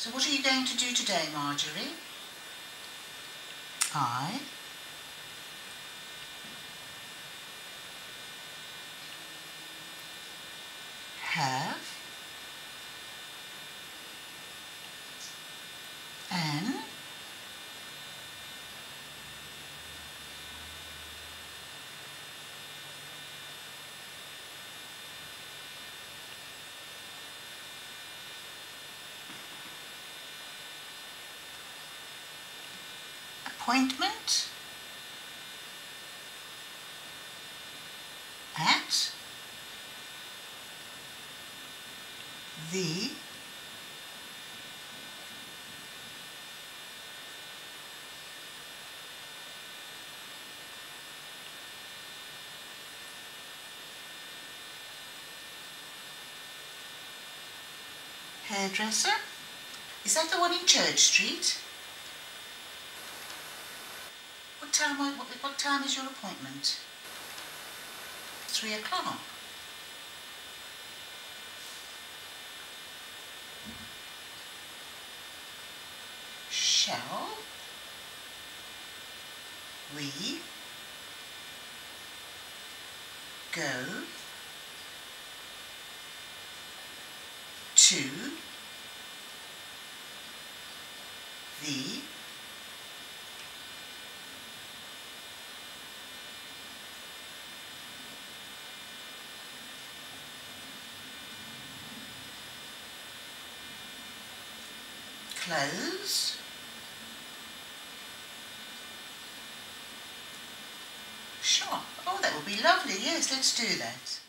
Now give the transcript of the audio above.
So what are you going to do today, Marjorie? I have an appointment at the hairdresser. Is that the one in Church Street? What time is your appointment? 3 o'clock. Shall we go to the clothes shop? Oh, that would be lovely. Yes, let's do that.